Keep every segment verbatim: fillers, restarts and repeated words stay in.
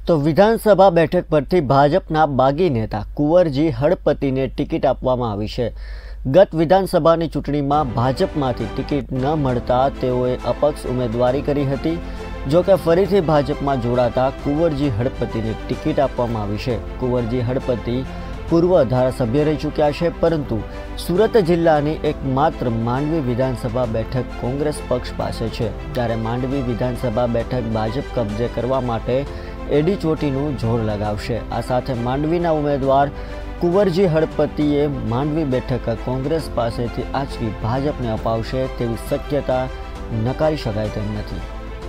तो विधानसभा बैठक परथी भाजपना बागी नेता कुंवरजी हड़पतिने टिकिट आपवामां आवी छे। गत विधानसभानी चूंटणीमां भाजपमांथी टिकिट न मळता तेओए अपक्ष उमेदवारी करी हती। जो के फरीथी भाजपमां जोड़ाता कुंवरजी हड़पतिने टिकिट आपवामां आवी छे। कुंवरजी हड़पति पूर्व धारासभ्य रही चूक्या है, परंतु सूरत जिल्लानी एकमात्र मांडवी विधानसभा बैठक कांग्रेस पक्ष पासे छे। त्यारे मांडवी विधानसभा बैठक भाजप कब्जे करवा माटे एडी चोटीनुं जोर लगावशे। आ साथे मांडवीना उमेदवार कुंवरजी हड़पतिए मांडवी बैठक कांग्रेस पासेथी आंचकी भाजपने अपावशे तेवी शक्यता नकारी शकाय तेम नथी।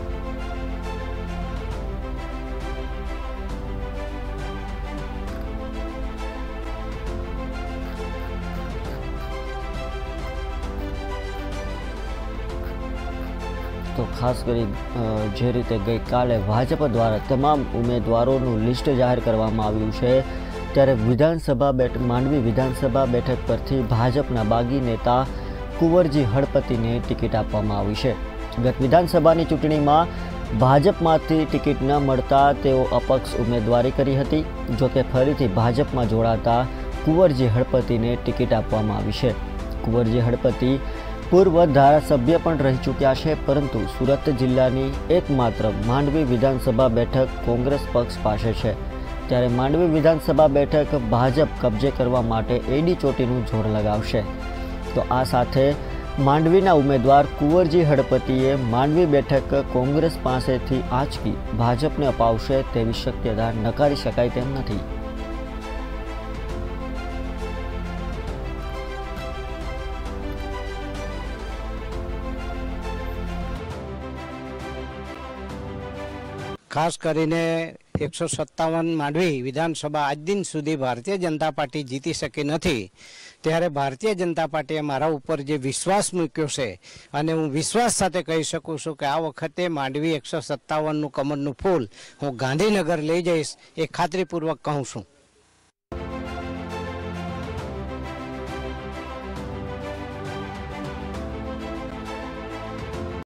तो खास करी जे रीते गई काले भाजप द्वारा तमाम उम्मीदवारों लिस्ट जाहिर करवामां आव्युं छे, त्यारे विधानसभा बैठक मांडवी विधानसभा बैठक परथी भाजपना बागी नेता कुंवरजी हड़पतिने टिकिट आपवामां आवी छे। गत विधानसभानी चूंटणीमां भाजपमांथी टिकिट न मळता तेओ अपक्ष उमेदवारी करी हती। जो के फरीथी भाजपमां जोड़ाता कुंवरजी हड़पतिने टिकिट आपवामां आवी छे। कुंवरजी हड़पति पूर्व धारासभ्य पण रही चूक्या है, परंतु सूरत जिल्लानी एकमात्र मांडवी विधानसभा बैठक कांग्रेस पक्ष पासे छे। त्यारे मांडवी विधानसभा बैठक भाजप कब्जे करवा माटे एडी चोटीनुं जोर लगावशे। तो आ साथे मांडवीना उमेदवार कुंवरजी हड़पतिए मांडवी बैठक कांग्रेस पासेथी आंचकी भाजपने अपावशे तेवी शक्यता नकारी शकाय तेम नथी। खास करीने एक सौ सत्तावन मांडवी विधानसभा आज दिन सुधी भारतीय जनता पार्टी जीती शकी नथी। त्यारे भारतीय जनता पार्टीए मारा उपर जे विश्वास मूक्यो छे अने हूँ विश्वास साथे कही शकूं छुं के आ वखते मांडवी एक सौ सत्तावन नु कमळनुं फूल हूँ गांधीनगर लई जईश ए खातरीपूर्वक कहूं छुं।